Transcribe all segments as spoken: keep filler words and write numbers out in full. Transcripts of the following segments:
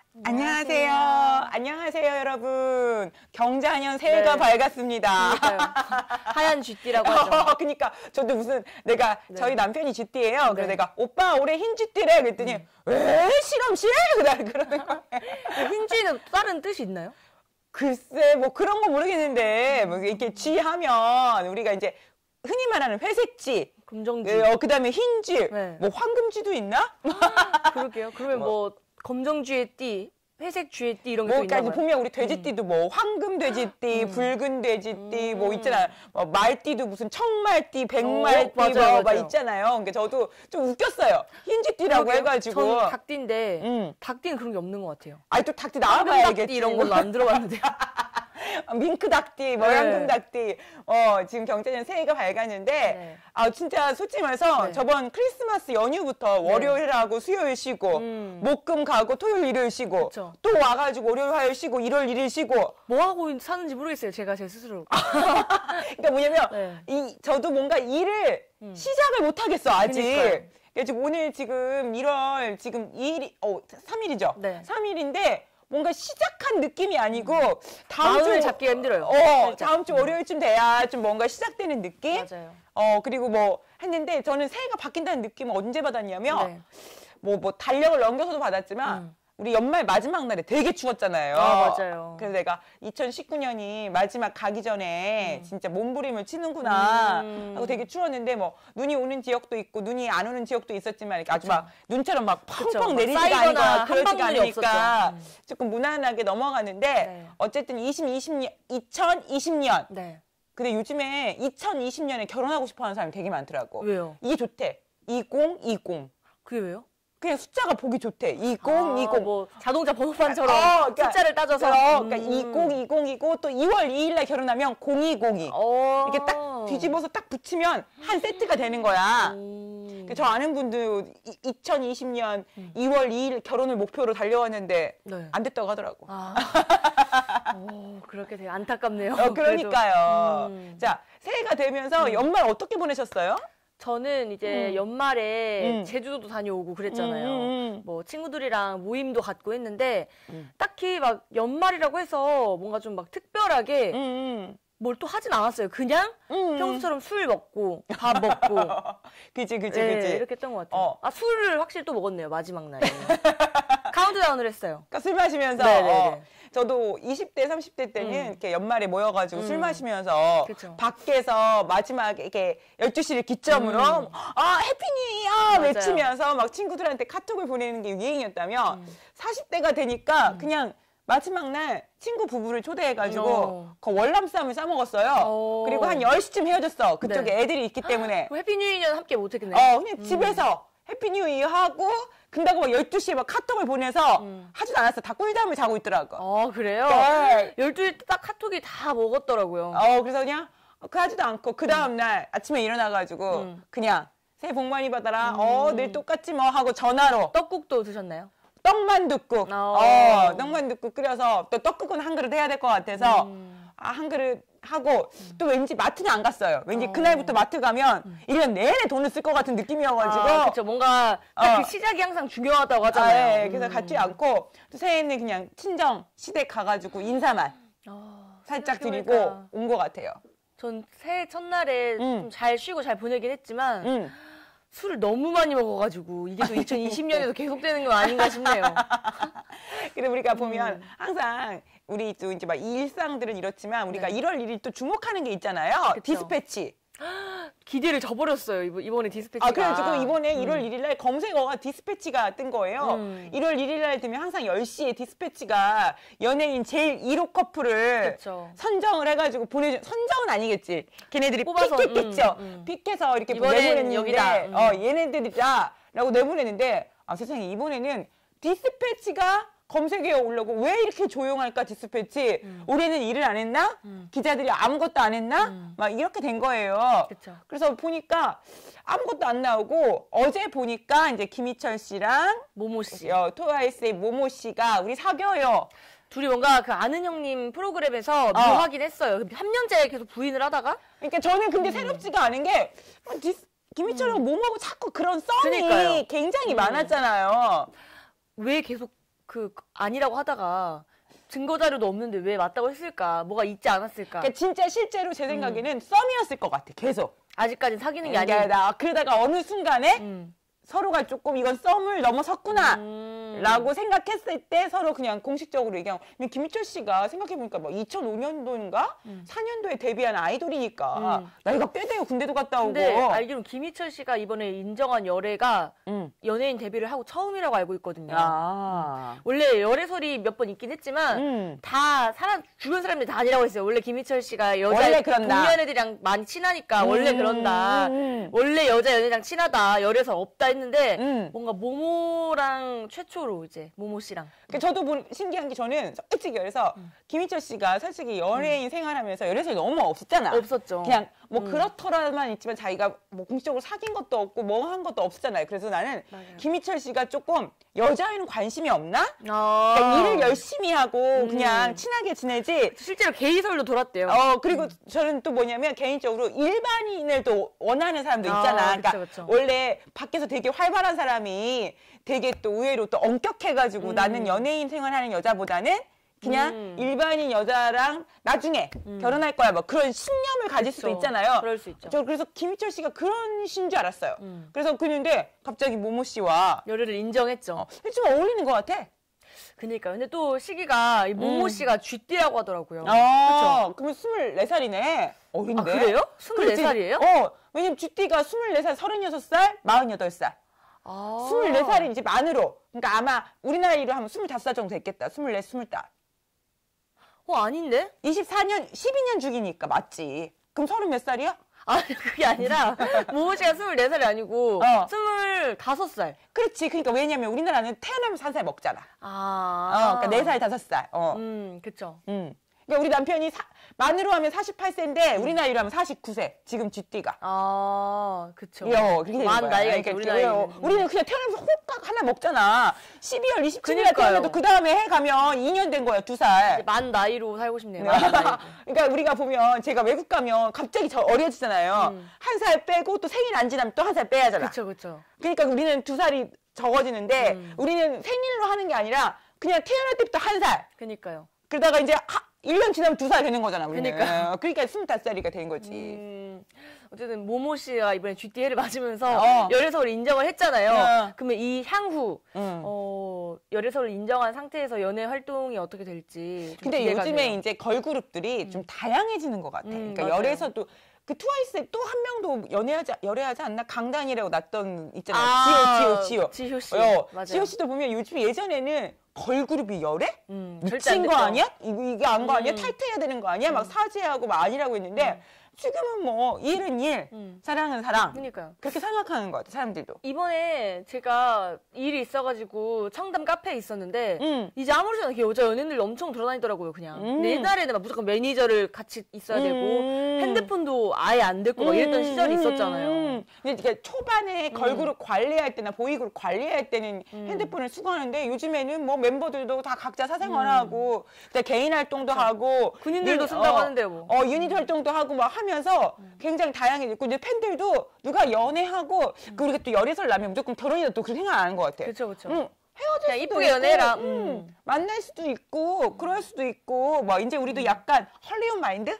안녕하세요. 안녕하세요, 여러분. 경자년 새해가 네. 밝았습니다. 그러니까요. 하얀 쥐띠라고 하죠. 그러니까 저도 무슨 내가 네. 저희 남편이 쥐띠예요. 그래서 네. 내가 오빠 올해 흰 쥐띠래 그랬더니 음. 왜 실험실? 그러는 거예요. 흰 쥐는 다른 뜻이 있나요? 글쎄 뭐 그런 거 모르겠는데 뭐 이렇게 쥐하면 우리가 이제 흔히 말하는 회색쥐, 금정쥐. 어, 그다음에 흰쥐, 네. 뭐 황금쥐도 있나? 그러게요. 그러면 뭐. 뭐, 검정쥐의 띠, 회색 쥐의 띠 이런 게 또 뭐까지 있나 봐요. 보면 우리 돼지띠도 뭐 황금 돼지띠, 음. 붉은 돼지띠, 음. 뭐 있잖아요. 뭐 말띠도 무슨 청말띠, 백말띠 어, 맞아요, 뭐 막 맞아요. 있잖아요. 그러니까 저도 좀 웃겼어요. 흰쥐띠라고 그러게요. 해가지고. 전 닭띠인데 음. 닭띠는 그런 게 없는 것 같아요. 아니 또 닭띠 나와봐야겠지. 닭띠 이런 걸로 안 들어봤는데요. 밍크 닭띠, 뭐 네. 양금 닭띠. 어 지금 경자년 새해가 밝았는데 네. 아 진짜 솔직히 말해서 네. 저번 크리스마스 연휴부터 네. 월요일 하고 수요일 쉬고 음. 목금 가고 토요일 일요일 쉬고 그쵸. 또 와가지고 월요일 화요일 쉬고 일월 일일 쉬고. 뭐 하고 사는지 모르겠어요. 제가 제 스스로. 그러니까 뭐냐면 네. 이 저도 뭔가 일을 음. 시작을 못 하겠어 아직. 그러니까요. 그러니까 지금 오늘 지금 일월 지금 이 일이 어 삼 일이죠. 네. 삼 일인데 뭔가 시작한 느낌이 아니고 다음 마음을 주 잡기가 힘들어요. 어 살짝. 다음 주 음. 월요일쯤 돼야 좀 뭔가 시작되는 느낌. 맞아요. 어 그리고 뭐 했는데 저는 새해가 바뀐다는 느낌을 언제 받았냐면 네. 뭐 뭐 달력을 넘겨서도 받았지만. 음. 우리 연말 마지막 날에 되게 추웠잖아요. 아, 맞아요. 그래서 내가 이천십구 년이 마지막 가기 전에 음. 진짜 몸부림을 치는구나 음. 하고 되게 추웠는데 뭐 눈이 오는 지역도 있고 눈이 안 오는 지역도 있었지만 이렇게 아주 그쵸. 막 눈처럼 막 그쵸. 팡팡 막 내리지가 쌓이거나 않고 한 그러지가 방울이 않으니까 없었죠. 음. 조금 무난하게 넘어갔는데 네. 어쨌든 이천이십 년, 이천이십 년 네. 근데 요즘에 이천이십 년에 결혼하고 싶어 하는 사람이 되게 많더라고. 왜요? 이게 좋대. 이천이십. 그게 왜요? 그냥 숫자가 보기 좋대. 이천이십. 아, 뭐 자동차 번호판처럼 어, 그러니까, 숫자를 따져서. 어, 그러니까 음. 이천이십이고 또 이월 이일 날 결혼하면 공이공이. 어. 이렇게 딱 뒤집어서 딱 붙이면 한 세트가 되는 거야. 음. 저 아는 분들 이- 이천이십 년 음. 이월 이일 결혼을 목표로 달려왔는데 네. 안 됐다고 하더라고. 아. 오, 그렇게 되게 안타깝네요. 어, 그러니까요. 그래도. 음. 자, 새해가 되면서 음. 연말 어떻게 보내셨어요? 저는 이제 음. 연말에 음. 제주도도 다녀오고 그랬잖아요. 음, 음, 음. 뭐 친구들이랑 모임도 갖고 했는데 음. 딱히 막 연말이라고 해서 뭔가 좀 막 특별하게 음, 뭘 또 하진 않았어요. 그냥 음. 평소처럼 술 먹고 밥 먹고 그치, 그치, 네, 그치. 이렇게 했던 것 같아요. 어. 아 술을 확실히 또 먹었네요. 마지막 날에 카운트다운을 했어요. 그러니까 술 마시면서 네네네. 어, 저도 이십 대, 삼십 대 때는 음. 이렇게 연말에 모여가지고 술 음. 마시면서 그쵸. 밖에서 마지막에 이렇게 열두 시를 기점으로 음. 아 해피니어 맞아요. 외치면서 막 친구들한테 카톡을 보내는 게 유행이었다면 음. 사십 대가 되니까 그냥 마지막 날 친구 부부를 초대해가지고 어. 그 월남쌈을 싸먹었어요. 어. 그리고 한 열 시쯤 헤어졌어. 그쪽에 네. 애들이 있기 때문에. 그럼 해피 뉴 이어는 함께 못 했겠네요. 어, 그냥 음. 집에서 해피 뉴 이어 하고 근다고 막 열두 시에 막 카톡을 보내서 음. 하지도 않았어. 다 꿀잠을 자고 있더라고. 아 그래요? 네. 열두 시 딱 카톡이 다 먹었더라고요. 어, 그래서 그냥 그 하지도 않고 그 다음날 아침에 일어나가지고 음. 그냥 새해 복 많이 받아라. 음. 어, 늘 똑같지 뭐 하고 전화로 떡국도 드셨나요? 떡만둣국. 어. 어, 떡만둣국 끓여서 또 떡국은 한 그릇 해야 될 것 같아서 음. 아, 한 그릇 하고 또 왠지 마트는 안 갔어요. 왠지 어. 그날부터 마트 가면 일 년 내내 돈을 쓸 것 같은 느낌이어가지고 아, 그렇죠. 뭔가 딱 어. 그 시작이 항상 중요하다고 아, 하잖아요. 예, 그래서 음. 갖지 않고 또 새해에는 그냥 친정 시댁 가가지고 인사만 아, 살짝 드리고 생각해보니까 온 것 같아요. 전 새해 첫날에 음. 좀 잘 쉬고 잘 보내긴 했지만 음. 술을 너무 많이 먹어가지고 이게 또 이천이십 년에도 계속되는 건 아닌가 싶네요. 그래 우리가 보면 음. 항상 우리 또 이제 막 일상들은 이렇지만 우리가 네. 일월 일일 또 주목하는 게 있잖아요. 그쵸. 디스패치. 기대를 저버렸어요. 이번- 이번에 디스패치가. 아, 그래가지고 이번에 음. 일월 일일 날 검색어가 디스패치가 뜬 거예요. 음. 일월 일일 날 되면 항상 열 시에 디스패치가 연예인 제일 일 호 커플을 그쵸. 선정을 해가지고 보내준, 선정은 아니겠지. 걔네들이 뽑아서, 픽했겠죠. 음, 음. 픽해서 이렇게 이번엔 내보냈는데, 여기다. 음. 어, 얘네들이다. 라고 내보냈는데, 아, 세상에, 이번에는 디스패치가 검색에 올라오고 왜 이렇게 조용할까 디스패치 음. 올해는 일을 안 했나 음. 기자들이 아무것도 안 했나 음. 막 이렇게 된 거예요. 그쵸. 그래서 보니까 아무것도 안 나오고 어제 보니까 이제 김희철 씨랑 모모 씨. 어, 트와이스의 모모 씨가 우리 사겨요. 둘이 뭔가 그 아는 형님 프로그램에서 어. 묘하긴 했어요. 삼 년째 계속 부인을 하다가 그러니까 저는 근데 음. 새롭지가 않은 게 어, 디스, 김희철하고 모모하고 자꾸 그런 썸이 그러니까요. 굉장히 음. 많았잖아요. 왜 계속 그 아니라고 하다가 증거 자료도 없는데 왜 맞다고 했을까? 뭐가 있지 않았을까? 그러니까 진짜 실제로 제 생각에는 음. 썸이었을 것 같아. 계속. 아직까지는 사귀는 게 그러니까 아니야. 나 그러다가 어느 순간에 음. 서로가 조금 이건 썸을 넘어섰구나 음. 라고 생각했을 때 서로 그냥 공식적으로 얘기하고. 김희철 씨가 생각해보니까 뭐 이천오 년도인가 음. 사 년도에 데뷔한 아이돌이니까 음. 나이가 꽤 돼요. 군대도 갔다 오고. 근데 알기로는 김희철 씨가 이번에 인정한 열애가 음. 연예인 데뷔를 하고 처음이라고 알고 있거든요. 아. 음. 원래 열애설이 몇 번 있긴 했지만 음. 다 사람 주변 사람들이 다 아니라고 했어요. 원래 김희철 씨가 여자 원래 그런다. 동년 애들이랑 많이 친하니까 음. 원래 그런다. 음. 원래 여자 연예랑 친하다. 열애설 없다 했는데 음. 뭔가 모모랑 최초로 이제 모모 씨랑. 그러니까 저도 본, 신기한 게 저는 솔직히 그래서 음. 김희철 씨가 솔직히 연예인 음. 생활하면서 열애설이 너무 없었잖아. 없었죠. 그냥 뭐 음. 그렇더라만 있지만 자기가 뭐 공식적으로 사귄 것도 없고 뭐 한 것도 없었잖아요. 그래서 나는 맞아요. 김희철 씨가 조금 여자에는 관심이 없나? 아. 그러니까 일을 열심히 하고 음. 그냥 친하게 지내지. 실제로 게이설도 돌았대요. 어 그리고 음. 저는 또 뭐냐면 개인적으로 일반인을 또 원하는 사람도 있잖아. 아, 그러니까 그쵸, 그쵸. 원래 밖에서 되게 활발한 사람이 되게 또 의외로 또 엄격해가지고 음. 나는 연예인 생활하는 여자보다는 그냥 음. 일반인 여자랑 나중에 음. 결혼할 거야 뭐 그런 신념을 가질 그쵸. 수도 있잖아요. 그럴 수 있죠. 저 그래서 김희철 씨가 그런 신 줄 알았어요. 음. 그래서 그런데 갑자기 모모 씨와 열애를 인정했죠. 어, 좀 어울리는 것 같아. 그니까 근데 또 시기가 이 모모 음. 씨가 쥐띠라고 하더라고요. 아, 그러면 스물네 살이네. 어린데. 아, 그래요? 스물네 살이에요? 어, 왜냐면 쥐띠가 스물네 살, 서른여섯 살, 마흔여덟 살. 아. 스물네 살이 이제 만으로. 그러니까 아마 우리나라 일로 하면 스물다섯 살 정도 됐겠다. 스물네, 스물다섯. 어, 아닌데? 이십사 년, 십이 년 주기니까 맞지. 그럼 서른 몇 살이야? 아니, 그게 아니라, 모모 씨가 스물네 살이 아니고, 어. 스물다섯 살. 그렇지. 그러니까 왜냐면 우리나라는 태어나면서 한 살 먹잖아. 아. 어, 그러니까 네 살, 다섯 살. 어. 음, 그쵸. 음. 그러니까 우리 남편이 사, 만으로 하면 사십팔 세인데 우리나라 일로 하면 사십구 세. 지금 쥐띠가. 아, 그쵸. 어, 그렇게 되는 만 거야. 나이가 그러니까 있죠, 우리 그래요. 나이는. 음. 우리는 그냥 태어나면서 호깍 하나 먹잖아. 십이월 이십칠일에 그러니까요. 태어나도 그 다음에 해 가면 이 년 된 거야, 두 살. 이제 만 나이로 살고 싶네요. 만 나이로. 그러니까 우리가 보면 제가 외국 가면 갑자기 저 어려지잖아요. 음. 한 살 빼고 또 생일 안 지나면 또 한 살 빼야 하잖아. 그쵸, 그쵸. 그러니까 우리는 두 살이 적어지는데 음. 우리는 생일로 하는 게 아니라 그냥 태어날 때부터 한 살. 그니까요. 그러다가 이제 하, 일 년 지나면 두 살 되는 거잖아, 우리는. 그러니까요. 그러니까 스물다섯 살이가 된 거지. 음, 어쨌든 모모 씨가 이번에 쥐띠해를 맞으면서 어. 열애설을 인정을 했잖아요. 어. 그러면 이 향후 응. 어, 열애설을 인정한 상태에서 연애 활동이 어떻게 될지 좀 근데 기대가 요즘에 돼요. 이제 걸그룹들이 좀 다양해지는 것 같아. 음, 그러니까 맞아요. 열애에서도 그 트와이스에 또 한 명도 연애하지 열애하지 않나? 강단이라고 났던 있잖아요. 아, 지효, 지효, 지효. 지효 씨. 어, 맞아요. 지효 씨도 보면 요즘 예전에는 걸그룹이 열애? 음, 절대 미친 안 거 됐죠. 아니야? 이거 이게 안 거 아니야? 음. 탈퇴해야 되는 거 아니야? 막 사죄하고 막 아니라고 했는데 지금은 뭐 일은 일, 음. 사랑은 사랑. 그러니까요. 그렇게 생각하는 것 같아, 사람들도. 이번에 제가 일이 있어가지고 청담 카페에 있었는데 음. 이제 아무렇지 않게 여자 연예인들 엄청 돌아다니더라고요 그냥. 음. 근데 옛날에는 막 무조건 매니저를 같이 있어야 되고 음. 핸드폰도 아예 안 됐고 막 이랬던 음, 시절이 음, 있었잖아요. 음. 근데 이게 초반에 걸그룹 관리할 때나 보이그룹 관리할 때는 음. 핸드폰을 수거하는데 요즘에는 뭐 mem버들도 다 각자 사생활하고 음. 개인 활동도 하고 군인들도 유닛- 쓴다고 어, 하는데요, 뭐. 어 유닛 활동도 하고 막 하면서 굉장히 다양해졌고 이제 팬들도 누가 연애하고 그 우리가 또 열애설 나면 무조건 결혼이다 또 그렇게 생각 안 하는 것 같아. 그렇죠, 그렇죠. 응. 헤어질 그냥 수도 이쁘게 있고, 연애해라. 음, 음. 만날 수도 있고 그럴 수도 있고 뭐 이제 우리도 약간 헐리우드 마인드?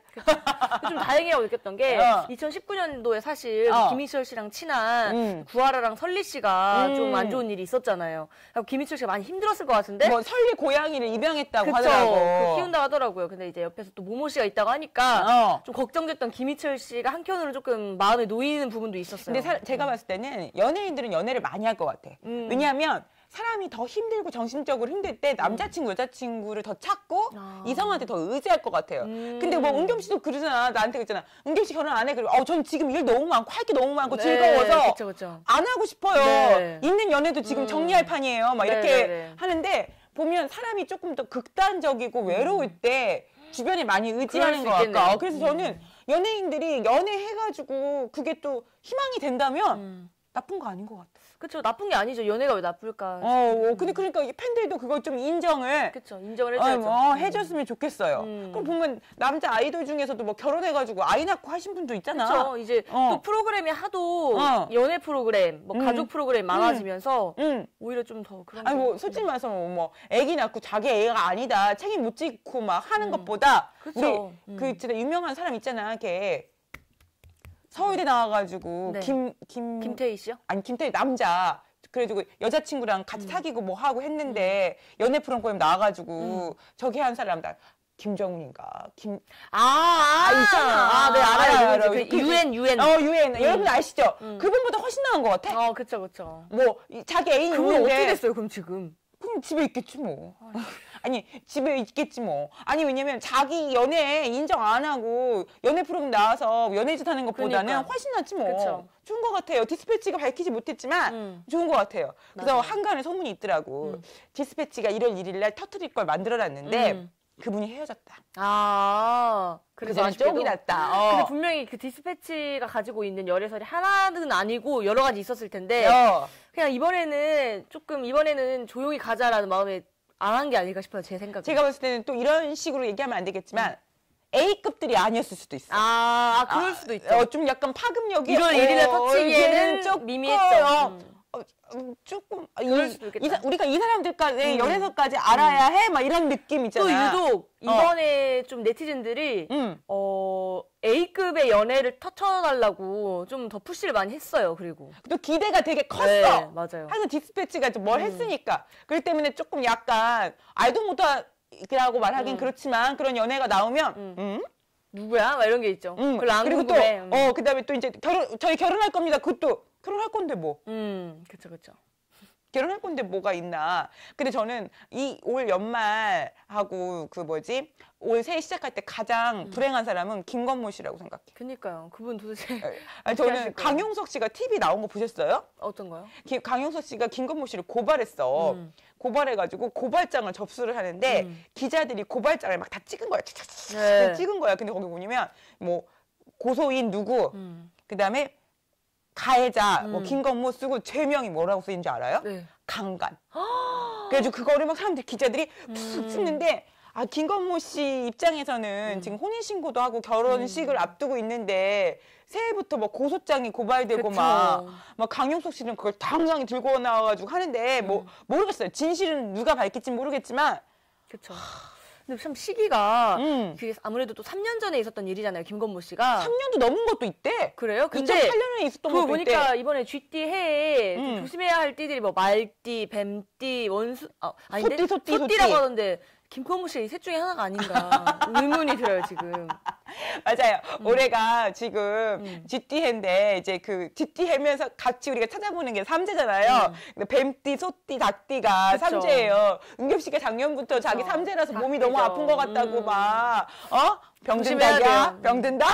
좀 다행이라고 느꼈던 게 어. 이천십구 년도에 사실 어. 김희철 씨랑 친한 음. 구하라랑 설리 씨가 음. 좀 안 좋은 일이 있었잖아요. 그래서 김희철 씨가 많이 힘들었을 것 같은데. 뭐 설리 고양이를 입양했다고 그쵸. 하더라고. 그 키운다고 하더라고요. 근데 이제 옆에서 또 모모 씨가 있다고 하니까 어. 좀 걱정됐던 김희철 씨가 한켠으로는 조금 마음에 놓이는 부분도 있었어요. 근데 사- 제가 봤을 때는 연예인들은 연애를 많이 할 것 같아. 음. 왜냐하면 사람이 더 힘들고 정신적으로 힘들 때 남자친구, 여자친구를 더 찾고 아. 이성한테 더 의지할 것 같아요. 음. 근데 뭐 은겸 씨도 그러잖아. 나한테 그랬잖아. 은겸 씨 결혼 안 해? 그리고 어, 전 지금 일 너무 많고 할 게 너무 많고 네, 즐거워서 그쵸, 그쵸. 안 하고 싶어요. 네. 있는 연애도 지금 음. 정리할 판이에요. 막 네, 이렇게 네, 네. 하는데 보면 사람이 조금 더 극단적이고 외로울 때 주변에 많이 의지하는 음. 그럴 것 수 있겠네요. 같아. 그래서 음. 저는 연예인들이 연애해가지고 그게 또 희망이 된다면 음. 나쁜 거 아닌 것 같아. 그쵸. 나쁜 게 아니죠. 연애가 왜 나쁠까. 어, 어 근데 그러니까 이 팬들도 그거 좀 인정을. 그쵸. 인정을 해줘야죠. 어, 어, 음. 해줬으면 좋겠어요. 음. 그럼 보면 남자 아이돌 중에서도 뭐 결혼해가지고 아이 낳고 하신 분도 있잖아. 그쵸. 이제 어. 또 프로그램이 하도 어. 연애 프로그램, 뭐 음. 가족 프로그램 많아지면서 응. 오히려 좀 더 그런 아니 게 뭐 솔직히 말해서 뭐 애기 낳고 자기 애가 아니다 책임 못 지고 막 하는 음. 것보다 그쵸. 우리 음. 그 진짜 유명한 사람 있잖아. 걔 서울대 나와가지고 네. 김 김 김태희 씨요? 아니 김태희 남자 그래가지고 여자친구랑 같이 음. 사귀고 뭐 하고 했는데 연애 프로그램 나와가지고 저기 한 사람 다 김정은인가 김 아, 아, 아, 있잖아. 아, 네, 알아요. 알아요, 알아요. 알아요. 그 유엔, 유엔. 어 유엔 음. 여러분 아시죠? 음. 그분보다 훨씬 나은 것 같아. 어, 그쵸, 그쵸. 뭐 이- 자기 애인 그분 있는데 어떻게 됐어요, 그럼 지금? 그냥 집에 있겠지 뭐. 아니 집에 있겠지 뭐. 아니 왜냐면 자기 연애 인정 안 하고 연애 프로그램 나와서 연애짓 하는 것보다는 그러니까. 훨씬 낫지 뭐. 그쵸. 좋은 것 같아요. 디스패치가 밝히지 못했지만 음. 좋은 것 같아요. 그래서 맞아요. 한간에 소문이 있더라고. 음. 디스패치가 일월 일일 날 터트릴 걸 만들어놨는데 음. 그분이 헤어졌다. 아, 그래서 그래서 아쉽게도. 쪽이 났다. 어. 근데 분명히 그 디스패치가 가지고 있는 열애설이 하나는 아니고 여러 가지 있었을 텐데 어. 그냥 이번에는 조금 이번에는 조용히 가자라는 마음에 안 한 게 아닐까 싶어요, 제 생각에. 제가 봤을 때는 또 이런 식으로 얘기하면 안 되겠지만 A급들이 아니었을 수도 있어. 아, 아, 그럴 아, 수도 있죠. 어, 좀 약간 파급력이 일월 일일에 어, 터치기에는 이제는 조금, 미미했죠. 어, 음. 어, 음, 조금 그럴 이, 수도 있겠다. 이 사- 우리가 이 사람들까지 음. 연애서까지 알아야 해 막 이런 느낌 또 있잖아. 유독 이번에 좀 네티즌들이 음. 어, A급의 연애를 터쳐달라고 좀 더 푸시를 많이 했어요, 그리고. 또 기대가 되게 컸어. 네, 맞아요. 하여튼 디스패치가 좀 뭘 음. 했으니까. 그렇기 때문에 조금 약간 알도 못하라고 말하긴 음. 그렇지만 그런 연애가 나오면 음. 음? 누구야? 막 이런 게 있죠. 음. 별로 안 그리고 또 궁금해. 음. 어, 그다음에 또 이제 결혼 저희 결혼할 겁니다. 그것도 결혼할 건데 뭐. 음, 그쵸, 그쵸. 결혼할 건데 뭐가 있나. 근데 저는 이 올 연말하고 그 뭐지 올 새해 시작할 때 가장 음. 불행한 사람은 김건모 씨라고 생각해. 그니까요. 그분 도대체 아니, 어떻게 저는 하실 거예요? 강용석 씨가 티비 나온 거 보셨어요? 어떤 거요? 기- 강용석 씨가 김건모 씨를 고발했어. 음. 고발해가지고 고발장을 접수를 하는데 음. 기자들이 고발장을 막 다 찍은 거야. 착착착 네. 찍은 거야. 근데 거기 뭐냐면 뭐 고소인 누구, 음. 그다음에 가해자 뭐 음. 김건모 쓰고 죄명이 뭐라고 쓰인지 알아요? 네. 강간. 그래가지고 그거를 막 사람들이 기자들이 툭 음. 찍는데 아 김건모 씨 입장에서는 음. 지금 혼인 신고도 하고 결혼식을 음. 앞두고 있는데 새해부터 뭐 고소장이 고발되고 그쵸. 막 막 강용석 씨는 그걸 당장에 들고 나와가지고 하는데 뭐 음. 모르겠어요. 진실은 누가 밝힐지 모르겠지만 그쵸. 근데 참 시기가 음. 그게 아무래도 또 삼 년 전에 있었던 일이잖아요. 김건모 씨가. 삼 년도 넘은 것도 있대. 그래요? 근데 이천팔 년에 있었던 그거 것도 보니까 있대. 이번에 쥐띠 해에 좀 음. 조심해야 할 띠들이 뭐 말띠, 뱀띠, 원수, 아, 아닌데? 소띠, 소띠, 소띠라고 소띠. 하던데 김건모 씨 이 셋 중에 하나가 아닌가 의문이 들어요, 지금. 맞아요. 올해가 지금 음. 쥐띠해인데 이제 그 쥐띠해면서 같이 우리가 찾아보는 게 삼재잖아요. 음. 근데 뱀띠, 소띠, 닭띠가 그쵸. 삼재예요. 은겹 씨가 작년부터 자기 그쵸. 삼재라서 몸이 닭띠죠. 너무 아픈 것 같다고 음. 막 어? 병든 조심해야 닭이야? 돼요. 병든 닭?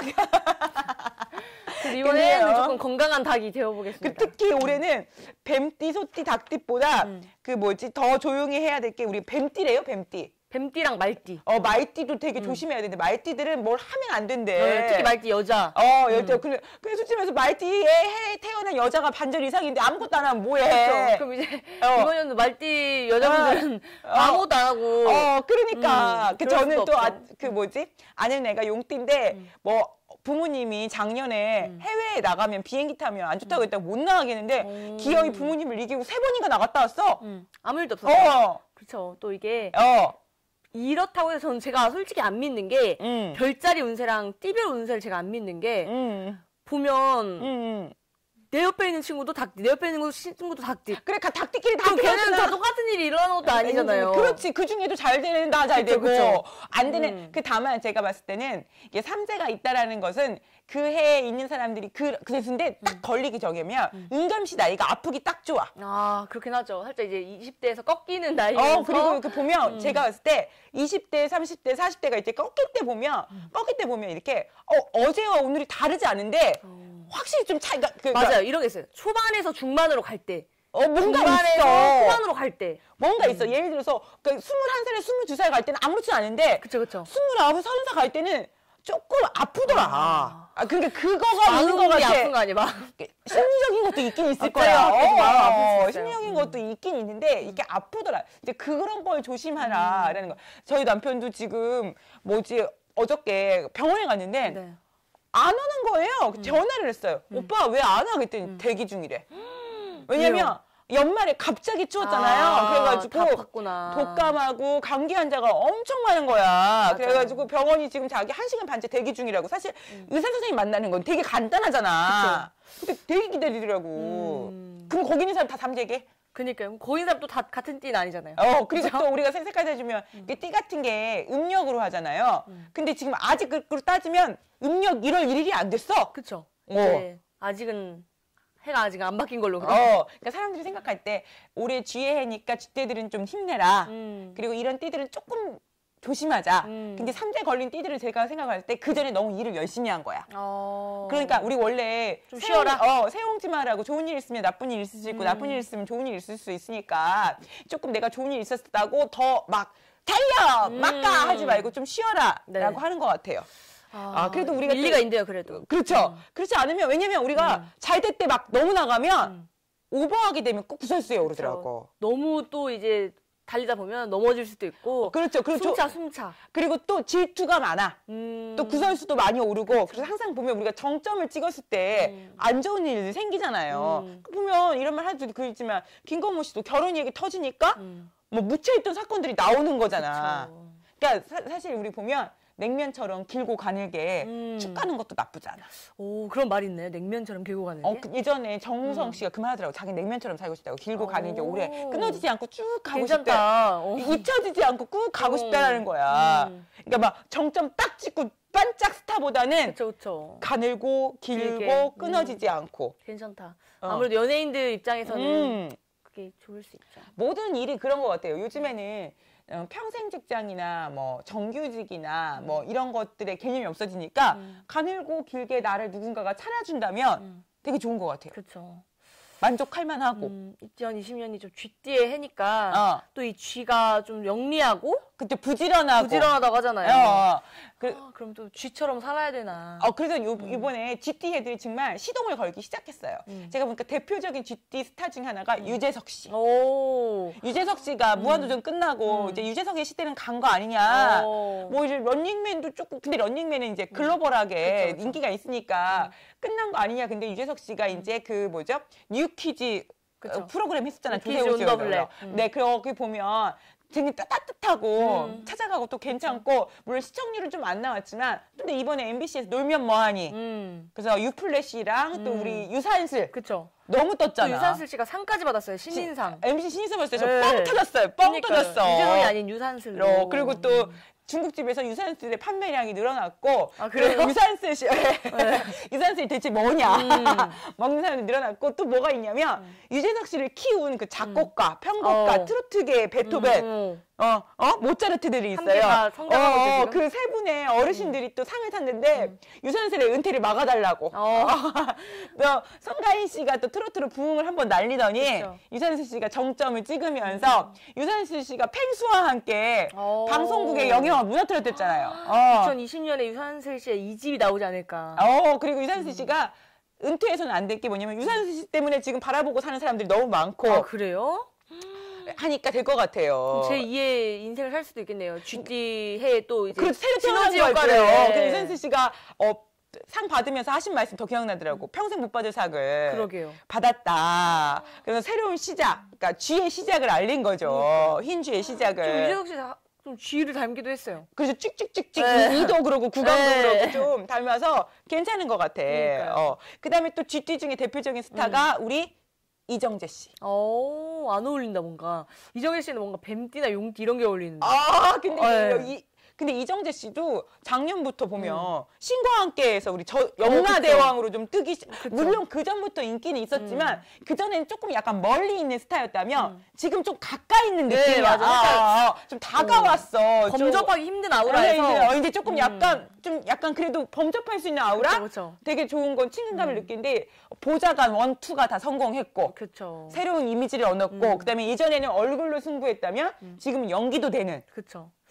그래서 이번에는 근데요. 조금 건강한 닭이 그 되어보겠습니다. 특히 올해는 뱀띠, 소띠, 닭띠보다 음. 그 뭐지 더 조용히 해야 될 게 우리 뱀띠래요, 뱀띠. 뱀띠랑 말띠. 어 말띠도 되게 조심해야 되는데 말띠들은 뭘 하면 안 된대. 어, 특히 말띠 여자. 어, 여자. 그래, 그래, 솔직히 말해서 말띠에 해 태어난 여자가 반절 이상인데 아무것도 안 하면 뭐해. 그렇죠. 그럼 이제 어. 이번 연도 말띠 여자분들은 어. 아무것도 안 하고 어, 그러니까. 음, 그 그럴 저는 수도 또, 아, 없죠. 그 뭐지? 아는 애가 용띠인데, 음. 뭐, 부모님이 작년에 음. 해외에 나가면 비행기 타면 안 좋다고 했다고 못 나가겠는데, 오. 기어이 부모님을 이기고 세 번인가 나갔다 왔어. 음, 아무 일도 없었어요. 어, 그렇죠. 또 이게 어, 이렇다고 해서 저는 제가 솔직히 안 믿는 게 음, 별자리 운세랑 띠별 운세를 제가 안 믿는 게 음, 보면 음, 음. 내 옆에 있는 친구도 닭띠, 내 옆에 있는 친구도 닭띠. 그래, 가- 닭띠끼리 다 그럼 걔는 그렇구나. 다 똑같은 일이 일어나는 것도 아니잖아요. 그렇지. 그 중에도 잘 되는 다 잘 그쵸, 되고 그쵸. 안 되는 음. 그 다만 제가 봤을 때는 이게 삼재가 있다라는 것은 그 해에 있는 사람들이 그 그래서인데 딱 걸리기 전이면 은감시 나이가 아프기 딱 좋아. 아, 그렇긴 하죠. 살짝 이제 이십 대에서 꺾이는 나이면서 어 그리고 그 보면 음. 제가 봤을 때 이십 대, 삼십 대, 사십 대가 이제 꺾일 때 보면 음. 꺾일 때 보면 이렇게 어 어제와 오늘이 다르지 않은데 어. 확실히 좀 차이가 그, 맞아요. 이런 게 있어요. 초반에서 중반으로 갈 때. 어 뭔가 중반에서 있어. 후반으로 갈 때. 뭔가 있어. 예를 들어서 그 스물한 살에 스물두 살 갈 때는 아무렇지 않은데 그쵸, 그쵸. 스물아홉, 서른 살 갈 때는 조금 아프더라. 아, 아 그러니까 그거가 있는 것 마음이 같아. 아픈 거 아니야? 막. 심리적인 것도 있긴 있을 갑자기 거야. 아프지, 마음 아플 수 어, 있어요. 심리적인 음. 것도 있긴 있는데 이게 아프더라. 이제 그런 걸 조심하라라는 거. 저희 남편도 지금 뭐지 어저께 병원에 갔는데 네. 안 오는 거예요. 전화를 했어요. 오빠 왜 안 와? 그랬더니 음. 대기 중이래. 왜냐면 연말에 갑자기 추웠잖아요. 아, 그래가지고 다 바꿨구나. 독감하고 감기 환자가 엄청 많은 거야. 맞아요. 그래가지고 병원이 지금 자기 한 시간 반째 대기 중이라고. 사실 음. 의사 선생님 만나는 건 되게 간단하잖아. 근데 되게 기다리더라고. 음. 그럼 거기 있는 사람 다 삼재게? 그니까요. 거기 사람 또 다 같은 띠는 아니잖아요. 어, 그리고 또 우리가 색깔 해주면 그 띠 같은 게 음력으로 하잖아요. 음. 근데 지금 아직 그걸 따지면 음력 일월 일일이 안 됐어. 그쵸. 어. 네. 아직은 해가 아직 안 바뀐 걸로. 그럼. 어, 그러니까 사람들이 생각할 때 올해 쥐의 해니까 쥐떼들은 좀 힘내라. 음. 그리고 이런 띠들은 조금 조심하자. 음. 근데 삼재 걸린 띠들을 제가 생각할 때 그 전에 너무 일을 열심히 한 거야. 어. 그러니까 우리 원래 좀 세용- 쉬어라. 어, 세용지 말라고 좋은 일 있으면 나쁜 일 있을 수 있고 음. 나쁜 일 있으면 좋은 일 있을 수 있으니까 조금 내가 좋은 일 있었다고 더 막 달려! 음. 막가! 하지 말고 좀 쉬어라! 네. 라고 하는 것 같아요. 아, 아, 그래도 우리가 일리가 또- 있네요, 그래도. 그렇죠. 음. 그렇지 않으면 왜냐면 우리가 음. 잘 될 때 막 너무 나가면 음. 오버하게 되면 꼭 구설수에 오르더라고. 그렇죠. 너무 또 이제 달리다 보면 넘어질 수도 있고. 그렇죠. 그리고 저- 숨차, 숨차. 그리고 또 질투가 많아. 음. 또 구설수도 많이 오르고 그래서 항상 보면 우리가 정점을 찍었을 때 안 음. 좋은 일이 생기잖아요. 음. 보면 이런 말 하도 그렇지만 김건모 씨도 결혼 얘기 터지니까 음. 뭐 묻혀있던 사건들이 나오는 거잖아. 그쵸. 그러니까 사, 사실 우리 보면 냉면처럼 길고 가늘게 음. 축 가는 것도 나쁘지 않아. 오, 그런 말이 있네. 냉면처럼 길고 가는 게. 어, 그 예전에 정우성 음. 씨가 그 말 하더라고. 자기 냉면처럼 살고 싶다고. 길고 가늘게 오. 오래 끊어지지 않고 쭉 가고 싶대. 괜찮다. 어. 잊혀지지 않고 꾹 가고 어. 싶다라는 거야. 음. 그러니까 막 정점 딱 찍고 반짝 스타보다는 그쵸, 그쵸. 가늘고 길고 길게. 끊어지지 않고. 괜찮다. 어. 아무래도 연예인들 입장에서는 음, 그게 좋을 수 있죠. 모든 일이 그런 것 같아요. 요즘에는 어, 평생 직장이나 뭐 정규직이나 뭐 이런 것들의 개념이 없어지니까 음. 가늘고 길게 나를 누군가가 차려준다면 음. 되게 좋은 것 같아요. 그렇죠. 만족할 만하고. 음, 이천이십 년이 좀 쥐띠의 해니까 어, 또 이 쥐가 좀 영리하고 그때 부지런하고. 부지런하다고 어, 하잖아요. 어. 그, 아, 그럼 또 쥐처럼 살아야 되나. 어, 그래서 요, 이번에 쥐띠 애들이 정말 시동을 걸기 시작했어요. 음. 제가 보니까 대표적인 쥐띠 스타 중 하나가 유재석 씨. 오. 유재석 씨가 무한도전 끝나고 음. 이제 유재석의 시대는 간 거 아니냐. 오. 뭐 이제 런닝맨도 조금 근데 런닝맨은 이제 글로벌하게 그쵸, 그쵸. 인기가 있으니까 끝난 거 아니냐. 근데 유재석 씨가 이제 그 뭐죠? 뉴퀴즈 그쵸. 어, 프로그램 했었잖아요. 뉴퀴즈 조세호 온 씨가. 더 블랙. 음. 네, 거기 보면 되게 따- 따뜻하고 음. 찾아가고 또 괜찮고 물론 시청률은 좀 안 나왔지만 근데 이번에 엠비씨에서 놀면 뭐하니. 음. 그래서 유플래시랑 또 음. 우리 유산슬 그쵸. 너무 또 떴잖아. 유산슬 씨가 상까지 받았어요. 신인상. 엠비씨 신인상 봤을 때 네. 저 뻥 터졌어요. 뻥 그러니까요. 터졌어. 유재석이 아닌 유산슬로. 어, 그리고 또 음. 중국집에서 유산슬의 판매량이 늘어났고 아, 그래요? 그 유산슬 씨 유산슬이 대체 뭐냐 음. 먹는 사람이 늘어났고 또 뭐가 있냐면 유재석 씨를 키운 그 작곡가, 편곡가, 어. 트로트계의 베토벤 음. 어, 어? 모차르트들이 함께 있어요. 다 성장하고 있죠, 지금? 그 세 분의 어르신들이 또 상을 탔는데 유산슬의 은퇴를 막아달라고. 어. 또 성가인 씨가 또 트로트로 부흥을 한번 날리더니 그쵸. 유산슬 씨가 정점을 찍으면서 유산슬 씨가 펭수와 함께 어. 방송국의 영향을 무너뜨렸댔잖아요. 어. 이천이십 년에 유산슬 씨의 이 집이 나오지 않을까. 어, 그리고 유산슬 씨가 은퇴해서는 안 될 게 뭐냐면 유산슬 씨 때문에 지금 바라보고 사는 사람들이 너무 많고 아, 그래요? 하니까 될 것 같아요. 제이의 인생을 살 수도 있겠네요. 쥐띠 해에 또 이제 그 새로 시너지 태어난 효과를. 거예요. 그 유산슬 씨가 어, 상 받으면서 하신 말씀 더 기억나더라고. 평생 못 받을 상을 그러게요. 받았다. 그래서 새로운 시작, 그러니까 쥐의 시작을 알린 거죠. 흰 쥐의 좀 시작을. 유재석 씨 좀 쥐를 닮기도 했어요. 그래서 찍찍찍찍 네. 이도 그러고 구강도 네. 그러고 좀 닮아서 괜찮은 것 같아. 그러니까요. 어. 그다음에 또 쥐띠 중에 대표적인 스타가 우리 이정재 씨. 어, 안 어울린다 뭔가. 이정재 씨는 뭔가 뱀띠나 용띠 이런 게 어울리는데. 아, 근데 어, 네. 이 근데 이정재 씨도 작년부터 보면 신과 함께해서 우리 저 어, 영라대왕으로 좀 뜨기 시- 그쵸. 물론 그 전부터 인기는 있었지만 그 전에는 조금 약간 멀리 있는 스타였다면 음. 지금 좀 가까이 있는 네, 느낌이야. 맞아. 아, 아, 좀 다가왔어. 좀- 범접하기 힘든 어, 아우라에서. 이제, 어, 이제 조금 음. 약간 좀 약간 그래도 범접할 수 있는 아우라. 그쵸, 그쵸. 되게 좋은 건 친근감을 음. 느끼는데 보좌관 원, 투가 다 성공했고 그쵸. 새로운 이미지를 얻었고 음. 그다음에 예전에는 얼굴로 승부했다면 지금은 연기도 되는. 그쵸.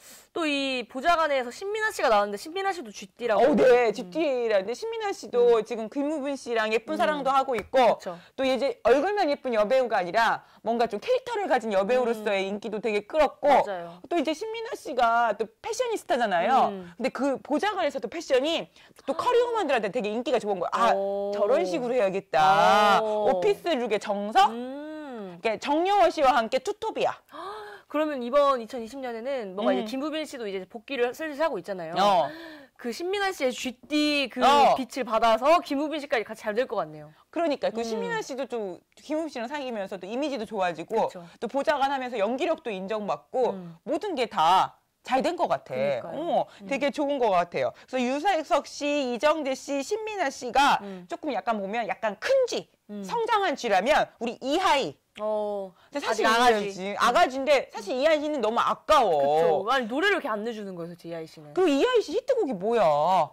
또 이 보좌관에서 신민아 씨가 나왔는데 신민아 씨도 쥐띠라고. 어, 네, 쥐띠라는데 신민아 씨도 음. 지금 김우빈 씨랑 예쁜 음. 사랑도 하고 있고 그쵸. 또 이제 얼굴만 예쁜 여배우가 아니라 뭔가 좀 캐릭터를 가진 여배우로서의 음. 인기도 되게 끌었고 맞아요. 또 이제 신민아 씨가 또 패셔니스타잖아요. 음. 근데 그 보좌관에서도 패션이 또 커리어우먼들한테 되게 인기가 좋은 거야. 아, 오. 저런 식으로 해야겠다. 오. 오피스룩의 정석? 음. 그러니까 정여워 씨와 함께 투톱이야. 그러면 이번 이천이십 년에는 뭔가 음. 이제 김우빈 씨도 이제 복귀를 슬슬 하고 있잖아요. 어. 그 신민아 씨의 쥐띠 그 어. 빛을 받아서 김우빈 씨까지 같이 잘 될 것 같네요. 그러니까 그 음. 신민아 씨도 좀 김우빈 씨랑 사귀면서도 이미지도 좋아지고 그쵸. 또 보좌관 하면서 연기력도 인정받고 음. 모든 게 다 잘 된 것 같아. 어, 되게 음. 좋은 것 같아요. 그래서 유재석 씨, 이정재 씨, 신민아 씨가 음. 조금 약간 보면 약간 큰 쥐, 음. 성장한 쥐라면 우리 이하이. 어, 사실 아가지. 아가지인데 사실 이하이 씨는 너무 아까워. 그쵸. 아니 노래를 이렇게 안 내주는 거예요, 이하이 씨는. 그리고 이하이 씨 히트곡이 뭐야?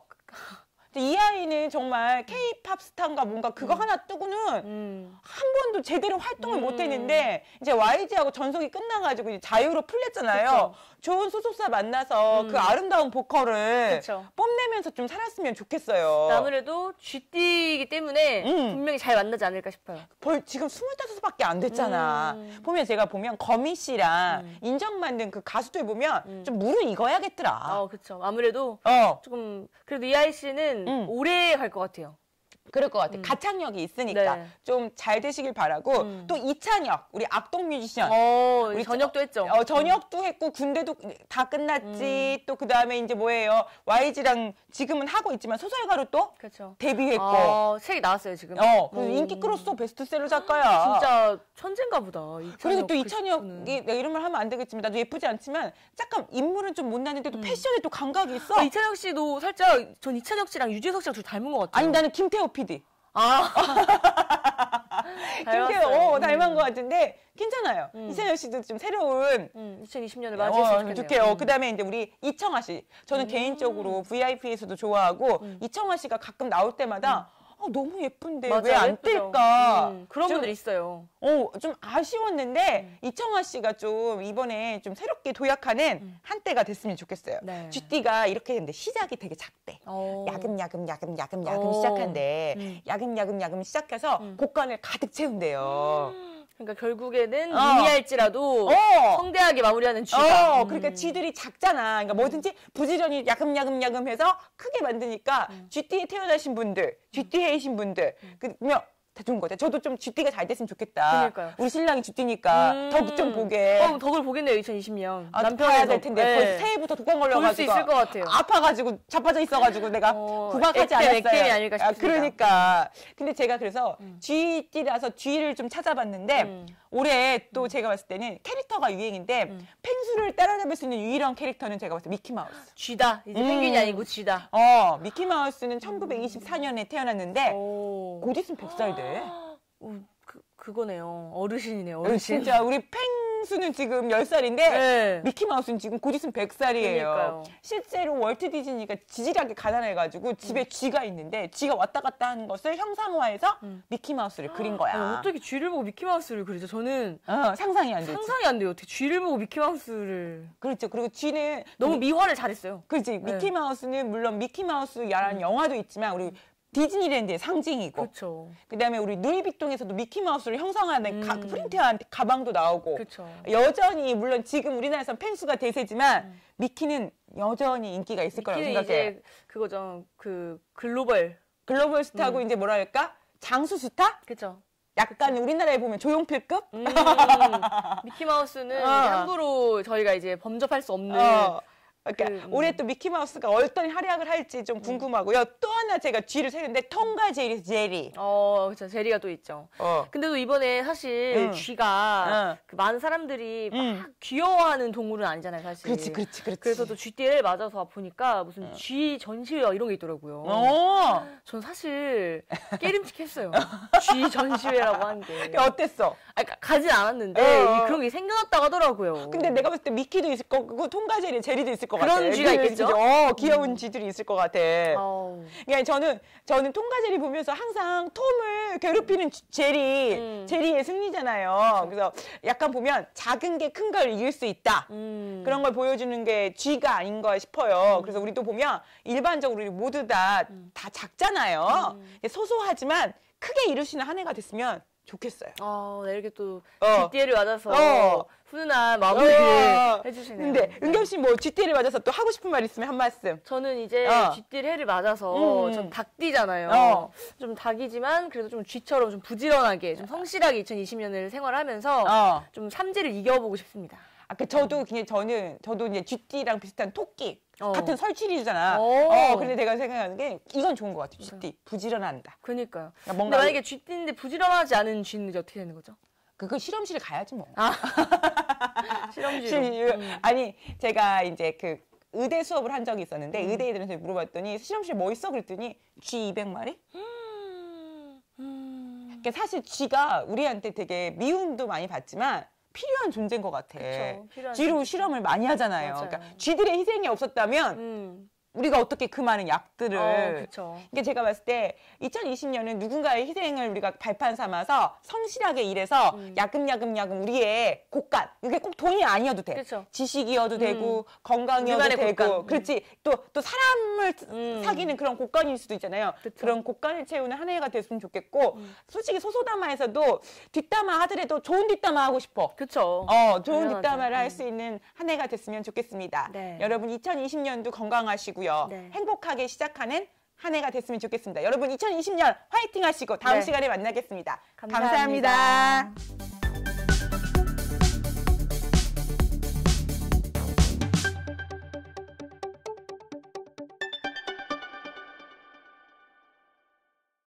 이하이는 정말 케이팝 스타인가 뭔가 그거 음. 하나 뜨고는 음. 한 번도 제대로 활동을 음. 못했는데 이제 와이지하고 전속이 끝나가지고 이제 자유로 풀렸잖아요. 그쵸. 좋은 소속사 만나서 음. 그 아름다운 보컬을 그쵸. 뽐내면서 좀 살았으면 좋겠어요. 아무래도 쥐띠이기 때문에 음. 분명히 잘 만나지 않을까 싶어요. 벌 지금 스물다섯밖에 안 됐잖아. 음. 보면 제가 보면 거미 씨랑 음. 인정받는 그 가수들 보면 음. 좀 물을 익어야겠더라. 어, 그렇죠. 아무래도 어. 조금 그래도 이하이 씨는 음. 오래 갈 것 같아요. 그럴 것 같아. 음. 가창력이 있으니까 네. 좀 잘 되시길 바라고 음. 또 이찬혁 우리 악동 뮤지션 어, 우리 전역도 했죠. 어, 전역도 했고 군대도 다 끝났지. 음. 또 그다음에 이제 뭐예요? 와이지랑 지금은 하고 있지만 소설가로 또 그쵸. 데뷔했고 어, 책이 나왔어요 지금. 어, 그래서 인기 끌었어. 베스트셀러 작가야. 진짜 천재인가 보다. 그리고 또 이찬혁이 내가 이런 말 하면 안 되겠지만 나도 예쁘지 않지만 잠깐 인물은 좀 못났는데도 음. 패션에 또 감각이 있어. 아, 이찬혁 씨도 살짝 전 이찬혁 씨랑 유재석 씨랑 좀 닮은 것 같아요. 아니 나는 김태호 피디. 아. 김태호 어, 닮은 음. 것 같은데 괜찮아요. 음. 이찬혁 씨도 좀 새로운 음, 이천이십 년을 맞이했으면 어, 좋겠네요. 음. 그다음에 이제 우리 이청아 씨. 저는 음. 개인적으로 브이아이피에서도 좋아하고 음. 이청아 씨가 가끔 나올 때마다 음. 어, 너무 예쁜데 왜 안 뜰까? 음, 그런 좀, 분들 있어요. 어, 좀 아쉬웠는데 음. 이청아 씨가 좀 이번에 좀 새롭게 도약하는 음. 한때가 됐으면 좋겠어요. 네. 쥐띠가 이렇게 했는데 시작이 되게 작대. 오. 야금야금 야금 야금 야금 오. 시작한대. 음. 야금야금 야금 시작해서 음. 곡간을 가득 채운대요. 음. 그러니까 결국에는 어. 미미할지라도 어. 성대하게 마무리하는 쥐가. 어, 그러니까 쥐들이 작잖아. 그러니까 뭐든지 부지런히 야금야금야금 해서 크게 만드니까 음. 쥐띠에 태어나신 분들, 쥐띠해이신 분들, 음. 그냥 다 좋은 것 같아. 저도 좀 쥐띠가 잘 됐으면 좋겠다. 그러니까요. 우리 신랑이 쥐띠니까 음. 덕 좀 보게. 어, 덕을 보겠네요, 이천이십 년. 아, 남편이 봐야 될 텐데 네. 벌써 새해부터 독감 걸려가지고 볼 수 있을 것 같아요. 아파가지고 자빠져 있어가지고 내가 어, 구박하지 액땜, 않았어요. 액땜이 아닐까 싶습니다. 아, 그러니까. 근데 제가 그래서 음. 쥐띠라서 쥐를 좀 찾아봤는데 음. 올해 또 제가 봤을 때는 캐릭터가 유행인데 음. 펭수를 따라잡을 수 있는 유일한 캐릭터는 제가 봤을 때 미키마우스. 쥐다. 이제 음. 펭귄이 아니고 쥐다. 어, 미키마우스는 천구백이십사 년에 태어났는데 오. 곧 있으면 백 살 돼. 오, 그, 그거네요. 어르신이네요, 어, 어르신. 진짜 우리 펭수는 지금 열 살인데 네. 미키마우스는 지금 곧 있으면 백 살이에요. 그러니까요. 실제로 월트 디즈니가 지질하게 가난해가지고 집에 음. 쥐가 있는데 쥐가 왔다 갔다 하는 것을 형상화해서 음. 미키마우스를 그린 거야. 아니, 어떻게 쥐를 보고 미키마우스를 그리죠? 저는 어, 상상이 안 되지. 상상이 안 돼요. 어떻게 쥐를 보고 미키마우스를. 그렇죠. 그리고 쥐는 너무 우리, 미화를 잘했어요. 그렇지. 네. 미키마우스는 물론 미키마우스라는 음. 영화도 있지만 우리 디즈니랜드의 상징이고 그렇죠. 그다음에 우리 루이비통에서도 미키마우스를 형상화하는 음. 가, 프린트한 가방도 나오고 그렇죠. 여전히 물론 지금 우리나라에선 펭수가 대세지만 음. 미키는 여전히 인기가 있을 거라고 미키는 생각해. 이제 그거죠. 그 글로벌. 글로벌 스타고 음. 이제 뭐랄까 장수 스타? 그렇죠. 약간 그쵸. 우리나라에 보면 조용필급? 음, 미키마우스는 어. 이제 함부로 저희가 이제 범접할 수 없는. 어. 그러니까 그, 음. 올해 또 미키마우스가 어떤 활약을 할지 좀 궁금하고요. 또 하나 제가 쥐를 세는데 통과 제리 제리. 어, 그렇죠. 제리가 또 있죠. 어. 근데 또 이번에 사실 응. 쥐가 응. 그 많은 사람들이 응. 막 귀여워하는 동물은 아니잖아요, 사실. 그렇지, 그렇지, 그렇지. 그래서 또 쥐띠를 맞아서 보니까 무슨 응. 쥐 전시회 이런 게 있더라고요. 어. 전 사실 깨림칙했어요. 쥐 전시회라고 하는 게. 어땠어? 아, 가- 가진 않았는데 어. 그런 게 생겨났다고 하더라고요. 근데 내가 봤을 때 미키도 있을 거고 통과 제리, 제리도 있을 것 그런 같아. 쥐가 그, 있겠죠? 어, 귀여운 쥐들이 있을 것 같아. 어우. 그러니까 저는 저는 톰과제리 보면서 항상 톰을 괴롭히는 쥐- 제리, 음. 제리의 승리잖아요. 그래서 약간 보면 작은 게 큰 걸 이길 수 있다. 음. 그런 걸 보여주는 게 쥐가 아닌가 싶어요. 그래서 우리도 보면 일반적으로 우리 모두 다, 음. 다 작잖아요. 음. 소소하지만 크게 이룰 수 있는 한 해가 됐으면 좋겠어요. 아, 네, 이렇게 또 어. 뒷뒤를 맞아서 어. 훈훈한 마무리를 어. 해주시네요. 근데 네. 은겸 씨 뭐 쥐띠를 맞아서 또 하고 싶은 말 있으면 한 말씀. 저는 이제 어. 쥐띠를 해를 맞아서 음. 전 닭띠잖아요. 어. 좀 닭이지만 그래도 좀 쥐처럼 좀 부지런하게 좀 성실하게 이천이십 년을 생활하면서 어. 좀 삼지를 이겨보고 싶습니다. 아, 그 저도 그냥 저는 저도 이제 쥐띠랑 비슷한 토끼 어. 같은 설치류잖아. 오. 어, 근데 내가 생각하는 게 이건 좋은 것 같아. 쥐띠 부지런한다. 그니까요. 그러니까 근데 뭔가 만약에 쥐띠인데 부지런하지 않은 쥐는 이제 어떻게 되는 거죠? 그거 실험실에 가야지 뭐. 실험쥐로. 실- 음. 아니 제가 이제 그 의대 수업을 한 적이 있었는데 음. 의대 애들한테 물어봤더니 실험실 뭐 있어 그랬더니 쥐 이백 마리? 음. 음. 그러니까 사실 쥐가 우리한테 되게 미움도 많이 받지만 필요한 존재인 것 같아. 그쵸, 필요한 쥐로 존재죠. 실험을 많이 하잖아요. 맞아요. 그러니까 쥐들의 희생이 없었다면 음. 우리가 어떻게 그 많은 약들을 어, 그쵸. 그러니까 제가 봤을 때 이천이십 년은 누군가의 희생을 우리가 발판 삼아서 성실하게 일해서 음. 야금야금야금 우리의 곳간 이게 꼭 돈이 아니어도 돼. 그쵸. 지식이어도 음. 되고 건강이어도 우리만의 되고 곳간. 음. 그렇지 또 또 사람을 음. 사귀는 그런 곳간일 수도 있잖아요. 그쵸. 그런 곳간을 채우는 한 해가 됐으면 좋겠고 음. 솔직히 소소담화에서도 뒷담화 하더라도 좋은 뒷담화 하고 싶어. 그쵸. 어, 좋은 당연하죠. 뒷담화를 할 음. 수 있는 한 해가 됐으면 좋겠습니다. 네. 여러분 이천이십 년도 건강하시고요. 네. 행복하게 시작하는 한 해가 됐으면 좋겠습니다. 여러분 이천이십 년 화이팅 하시고 다음 네. 시간에 만나겠습니다. 감사합니다. 감사합니다.